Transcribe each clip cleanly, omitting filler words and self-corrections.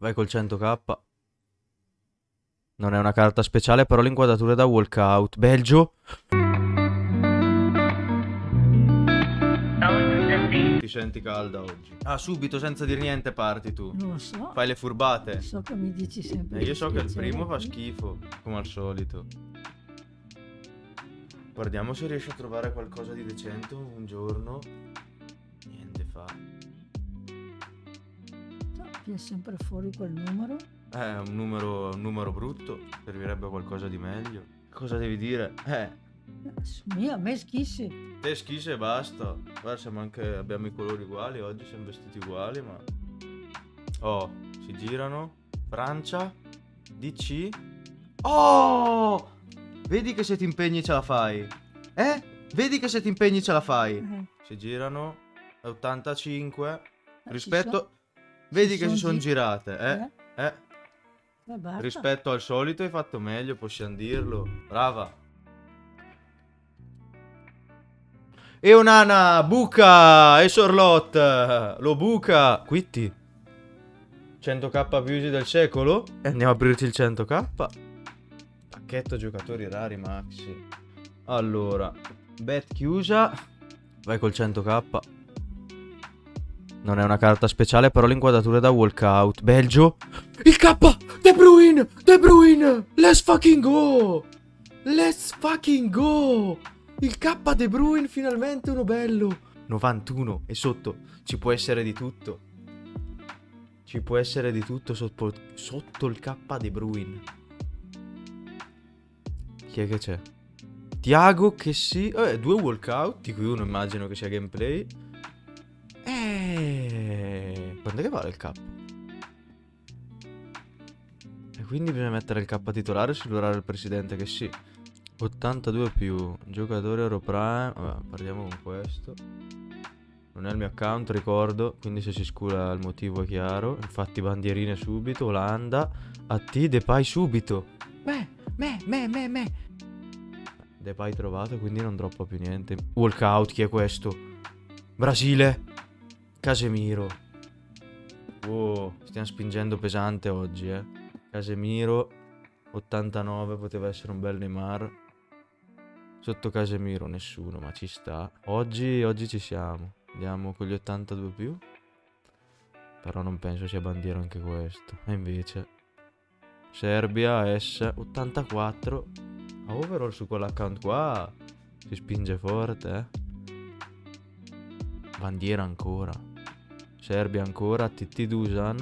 Vai col 100k. Non è una carta speciale, però l'inquadratura è da walkout. Belgio. Ti senti calda oggi? Ah, subito, senza dire niente, parti tu. Non lo so. Fai le furbate. So che mi dici sempre. Io so che il dispiacere. primo fa schifo, come al solito. Guardiamo se riesci a trovare qualcosa di decente un giorno. Niente fa. No, viene sempre fuori quel numero. È un numero brutto. Servirebbe qualcosa di meglio. Cosa devi dire? A me schissi. Te schisse e basta. Guarda, siamo anche, abbiamo i colori uguali. Oggi siamo vestiti uguali, ma... Oh, si girano. Francia. DC. Oh! Vedi che se ti impegni ce la fai. Vedi che se ti impegni ce la fai. Si girano. 85. Rispetto... Vedi che si sono girate, Basta. Rispetto al solito hai fatto meglio, possiamo dirlo. Brava. E Onana, buca, e Sorlot, lo buca. Quitti. 100k più usi del secolo. E andiamo a aprirci il 100k. Pacchetto giocatori rari, maxi. Allora, bet chiusa. Vai col 100k. Non è una carta speciale, però l'inquadratura è da walkout. Belgio. Il K! De Bruyne! De Bruyne! Let's fucking go! Let's fucking go! Il K De Bruyne, finalmente uno bello. 91 e sotto ci può essere di tutto. Ci può essere di tutto sotto il K De Bruyne. Chi è che c'è? Thiago che sì. Due walkout, di cui uno immagino che sia gameplay. Quando è che vale il K? E quindi bisogna mettere il K titolare e silurare il presidente che sì. 82 più giocatore Europrime. Vabbè, parliamo con questo. Non è il mio account, ricordo. Quindi se si scula il motivo è chiaro. Infatti bandierine subito. Olanda. AT Depay subito. Depay trovato, quindi non droppa più niente. Walkout, chi è questo? Brasile. Casemiro. Wow, stiamo spingendo pesante oggi, Casemiro 89, poteva essere un bel Neymar. Sotto Casemiro nessuno, ma ci sta. Oggi ci siamo. Andiamo con gli 82 più. Però non penso sia bandiera anche questo. E invece Serbia S 84. A overall su quell'account qua si spinge forte, Bandiera ancora. Serbia ancora, TT Dusan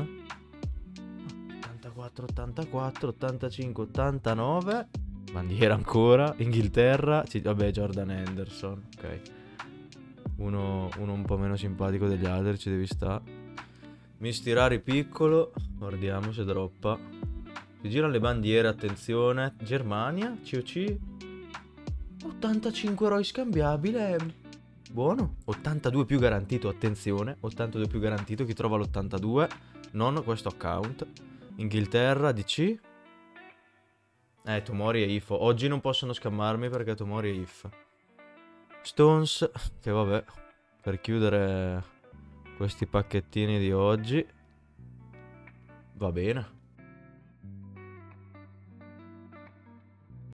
84, 84, 85, 89. Bandiera ancora. Inghilterra, vabbè, Jordan Henderson, ok. Uno un po' meno simpatico degli altri, ci devi stare. Mistirari piccolo, guardiamo se droppa. Si girano le bandiere, attenzione. Germania, COC 85 eroi scambiabile. Buono. 82 più garantito, attenzione. 82 più garantito, chi trova l'82. Non questo account. Inghilterra, DC. Tomori e If. Oggi non possono scammarmi perché Tomori e If. Stones, che vabbè, per chiudere questi pacchettini di oggi va bene.